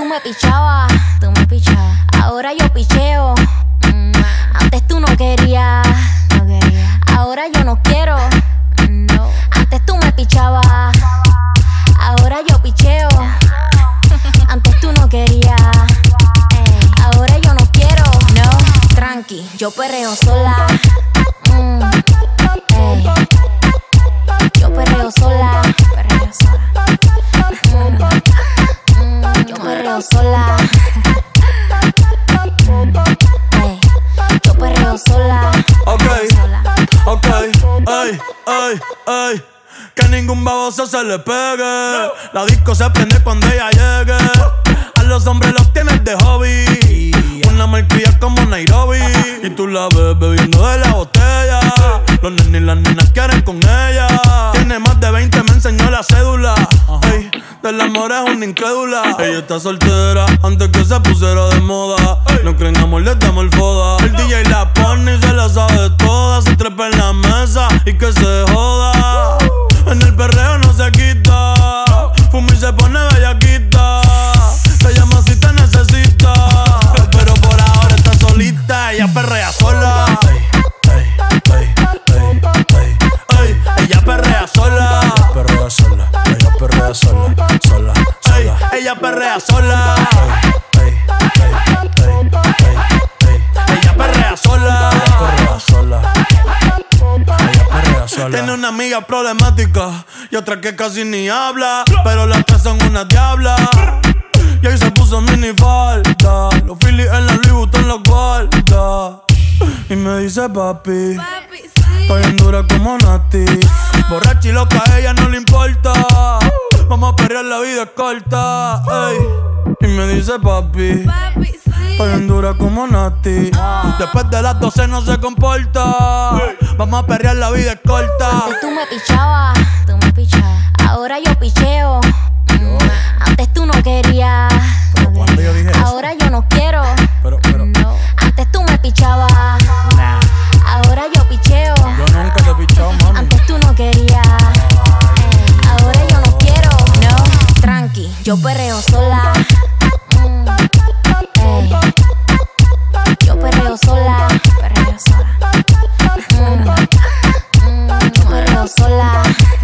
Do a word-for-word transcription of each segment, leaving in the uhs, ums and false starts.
me pichabas, tú me pichabas. Ahora yo picheo. Mm. Antes tú no querías, no quería. Ahora yo no quiero. No. Antes tú me pichabas. Ahora yo picheo. Antes tú no querías. Ey. Ahora yo no quiero. No. Tranqui, yo perreo sola. Mm. Ey. Yo perreo sola. Perreo sola. Mm. Mm. Yo perreo sola. Ey. Yo perreo sola. Ok, sola. ok, ey, ey, ey. Que ningún baboso se le pegue. La disco se prende cuando ella llegue. A los hombres los tienes de hobby. Una marquilla como Nairobi. Y tú la ves bebiendo de la botella. Los nenes y las nenas quieren con ella. Tiene más de veinte, me enseñó la cédula. Ey, del amor es una incrédula. Ella está soltera antes que se pusiera de moda. No creen amor, le damos el foda. El D J la pone y se la sabe toda. Se trepa en la mesa y que se joda. En el perreo no se quita. Fuma y se pone bellaquita. Te llama si te necesita. Pero por ahora está solita. Ella perrea sola. Ey, ey, ey, ey, ey. Ella perrea sola. Ella perrea sola. Ella perrea sola. Sola, sola. Ella perrea sola. Ey, ey, ey, ey, ey. Ella perrea sola. Ella perrea sola. Ella perrea sola. Tiene una amiga problemática y otra que casi ni habla, pero las tres son una diabla. Y ahí se puso mini falta. Los Phillies en la Louis Vuitton los guarda. Y me dice papi, Papi, sí. estoy en dura como Nati. Borracha y loca, a ella no le importa. Vamos a perrear, la vida es corta. Ey. Y me dice papi, Papi, sí. estoy en dura como Nati. Después de las doce no se comporta. Vamos a perrear, la vida es corta. Antes tú me pichabas, tú me pichabas. Ahora yo picheo. Mm. Antes tú no querías. Pero cuando yo dije eso. Ahora yo no quiero. Pero, pero, No. Antes tú me pichabas. nah. Ahora yo picheo. Yo nunca te he pichado, mami. Antes tú no querías. Ey. Ahora yo no quiero. No. Tranqui, yo perreo sola. Mm. Ey. Yo perreo sola. Perreo sola. Mm. Mm. Yo perreo sola.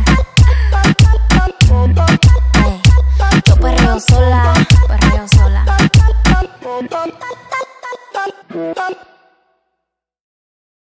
Ey. Yo perreo sola. Perreo sola.